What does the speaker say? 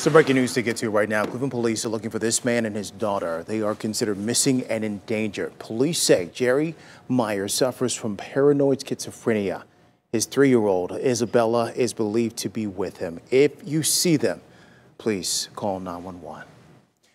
Some breaking news to get to right now. Cleveland police are looking for this man and his daughter. They are considered missing and endangered. Police say Jerry Myers suffers from paranoid schizophrenia. His 3-year-old Isabella is believed to be with him. If you see them, please call 911.